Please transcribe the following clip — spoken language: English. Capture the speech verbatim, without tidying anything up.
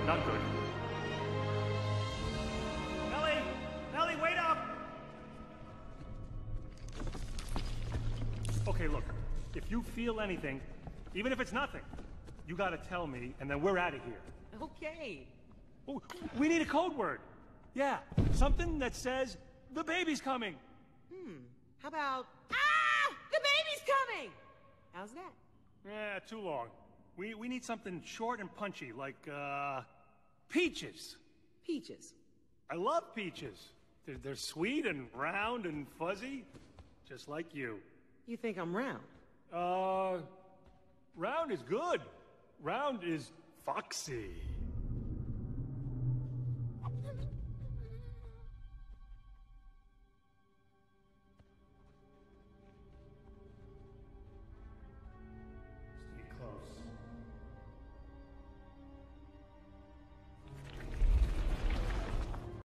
Not good. Ellie! Ellie, wait up! Okay, look. If you feel anything, even if it's nothing, you gotta tell me, and then we're out of here. Okay. Oh, we need a code word. Yeah, something that says, the baby's coming. Hmm. How about, ah! The baby's coming! How's that? Yeah, too long. We, we need something short and punchy, like, uh... peaches. Peaches. I love peaches. They're, they're sweet and round and fuzzy, just like you. You think I'm round? Uh... Round is good. Round is foxy.